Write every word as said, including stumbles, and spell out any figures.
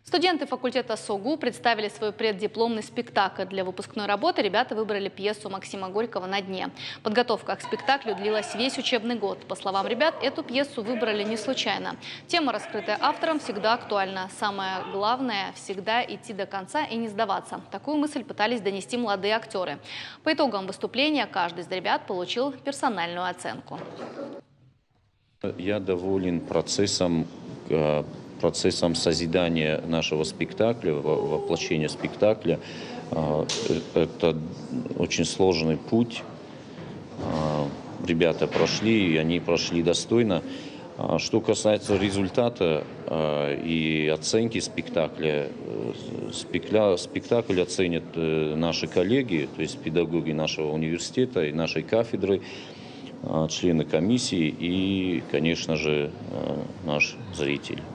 Студенты факультета СОГУ представили свой преддипломный спектакль. Для выпускной работы ребята выбрали пьесу Максима Горького «На дне». Подготовка к спектаклю длилась весь учебный год. По словам ребят, эту пьесу выбрали не случайно. Тема, раскрытая автором, всегда актуальна. Самое главное – всегда идти до конца и не сдаваться. Такую мысль пытались донести молодые актеры. По итогам выступления каждый из ребят получил персональную оценку. Я доволен процессом, процессом созидания нашего спектакля, воплощения спектакля. Это очень сложный путь. Ребята прошли, и они прошли достойно. Что касается результата и оценки спектакля, спектакль оценят наши коллеги, то есть педагоги нашего университета и нашей кафедры, члены комиссии и, конечно же, наш зритель.